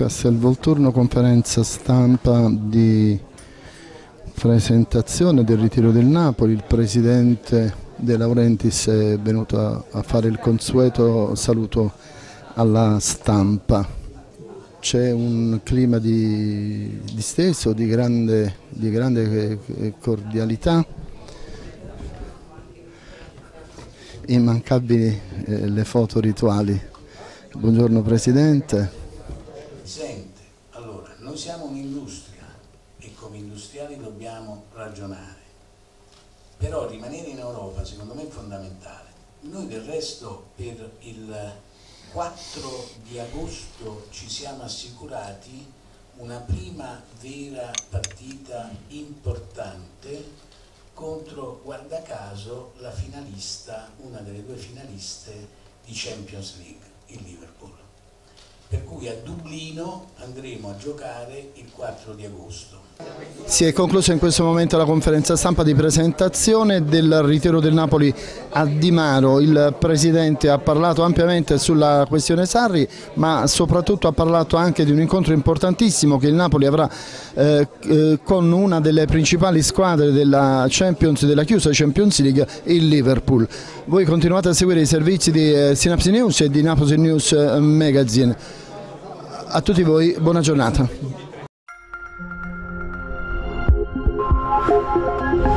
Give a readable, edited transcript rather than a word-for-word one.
Castelvolturno, conferenza stampa di presentazione del ritiro del Napoli. Il presidente De Laurentiis è venuto a fare il consueto saluto alla stampa. C'è un clima disteso, di grande cordialità. Immancabili le foto rituali. Buongiorno Presidente. Sente, allora, noi siamo un'industria e come industriali dobbiamo ragionare, però rimanere in Europa secondo me è fondamentale. Noi del resto per il 4 di agosto ci siamo assicurati una prima vera partita importante contro, guarda caso, la finalista, una delle due finaliste di Champions League, il Liverpool. Per cui a Dublino andremo a giocare il 4 di agosto. Si è conclusa in questo momento la conferenza stampa di presentazione del ritiro del Napoli a Di Maro. Il Presidente ha parlato ampiamente sulla questione Sarri, ma soprattutto ha parlato anche di un incontro importantissimo che il Napoli avrà con una delle principali squadre della chiusa Champions League, il Liverpool. Voi continuate a seguire i servizi di Synapse News e di Napoli News Magazine. A tutti voi buona giornata.